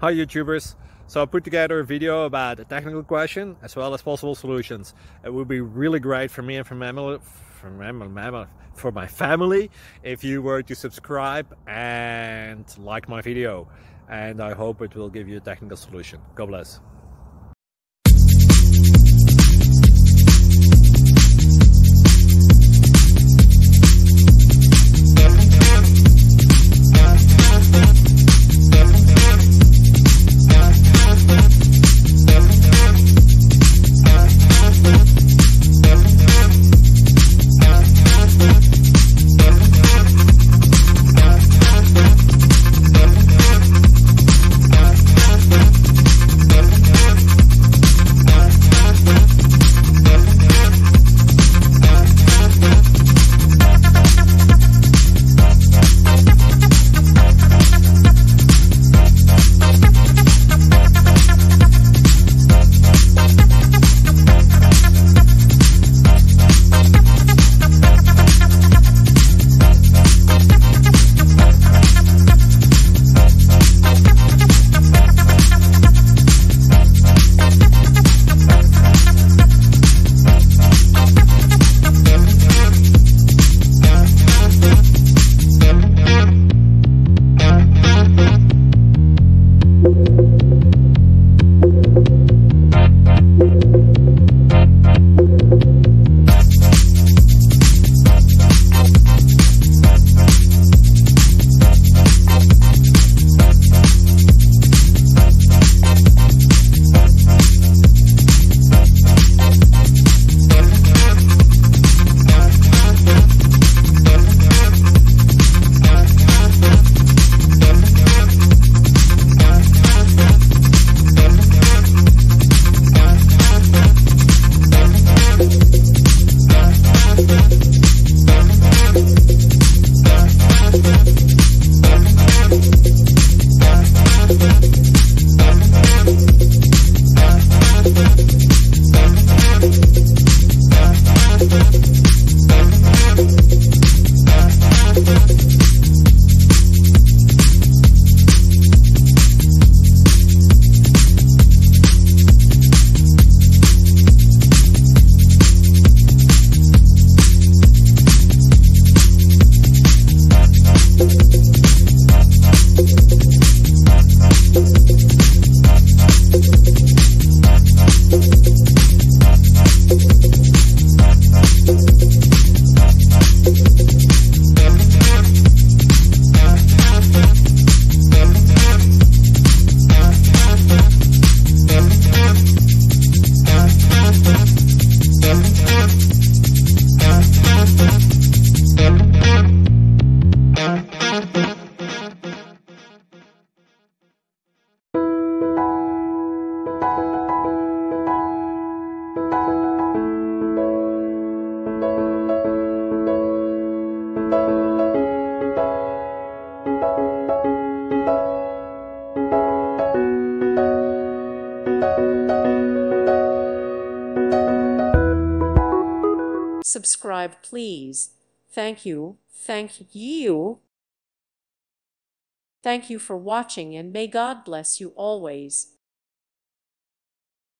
Hi YouTubers. So I put together a video about a technical question as well as possible solutions. It would be really great for me and for my family if you were to subscribe and like my video, and I hope it will give you a technical solution. God bless. Subscribe, please. Thank you. Thank you. Thank you for watching, and may God bless you always.